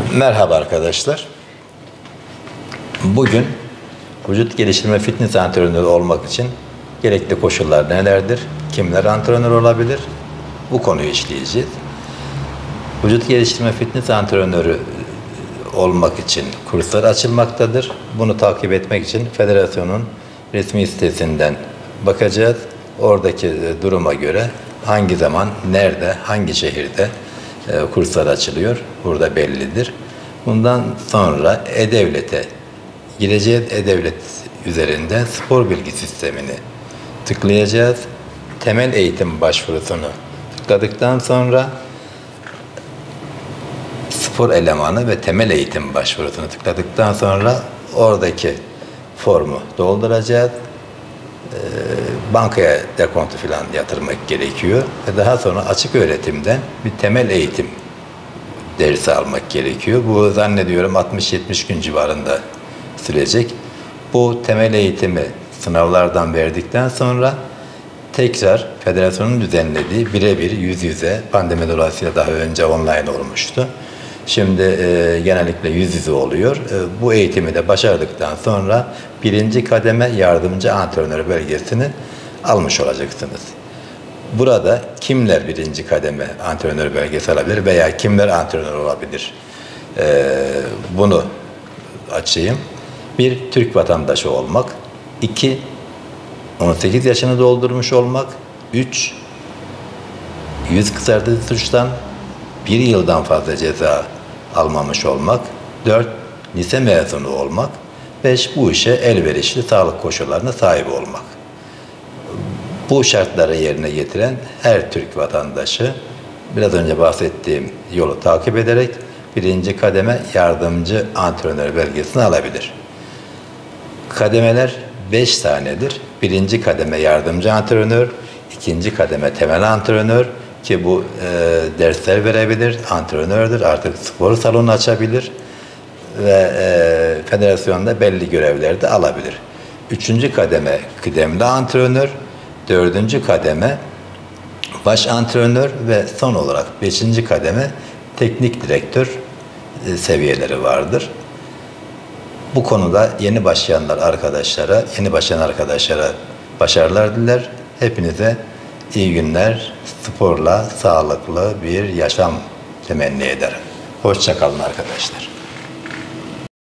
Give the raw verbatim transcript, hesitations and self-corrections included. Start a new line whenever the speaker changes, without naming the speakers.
Merhaba arkadaşlar. Bugün vücut geliştirme fitness antrenörü olmak için gerekli koşullar nelerdir? Kimler antrenör olabilir? Bu konuyu işleyeceğiz. Vücut geliştirme fitness antrenörü olmak için kurslar açılmaktadır. Bunu takip etmek için federasyonun resmi sitesinden bakacağız. Oradaki duruma göre hangi zaman, nerede, hangi şehirde kurslar açılıyor. Burada bellidir. Bundan sonra E-Devlet'e gireceğiz. E-Devlet üzerinde spor bilgi sistemini tıklayacağız. Temel eğitim başvurusunu tıkladıktan sonra spor elemanı ve temel eğitim başvurusunu tıkladıktan sonra oradaki formu dolduracağız. Bankaya dekontu falan yatırmak gerekiyor. Ve daha sonra açık öğretimden bir temel eğitim dersi almak gerekiyor. Bu zannediyorum altmış yetmiş gün civarında sürecek. Bu temel eğitimi sınavlardan verdikten sonra tekrar federasyonun düzenlediği birebir yüz yüze, pandemi dolayısıyla daha önce online olmuştu. Şimdi e, genellikle yüz yüze oluyor. E, bu eğitimi de başardıktan sonra birinci kademe yardımcı antrenör belgesini almış olacaksınız. Burada kimler birinci kademe antrenör belgesi alabilir veya kimler antrenör olabilir? E, bunu açayım. Bir, Türk vatandaşı olmak. İki, on sekiz yaşını doldurmuş olmak. Üç, yüz kısartıcı suçtan bir yıldan fazla ceza almamış olmak. Dört, lise mezunu olmak. Beş, bu işe elverişli sağlık koşullarına sahip olmak. Bu şartları yerine getiren her Türk vatandaşı biraz önce bahsettiğim yolu takip ederek birinci kademe yardımcı antrenör belgesini alabilir. Kademeler beş tanedir. Birinci kademe yardımcı antrenör, ikinci kademe temel antrenör ki bu e, dersler verebilir, antrenördür, artık spor salonu açabilir ve e, federasyonda belli görevleri de alabilir. Üçüncü kademe kıdemli antrenör, dördüncü kademe baş antrenör ve son olarak beşinci kademe teknik direktör e, seviyeleri vardır. Bu konuda yeni başlayanlar arkadaşlara, yeni başlayan arkadaşlara başarılar diler. Hepinize iyi günler, sporla sağlıklı bir yaşam temenni ederim. Hoşça kalın arkadaşlar.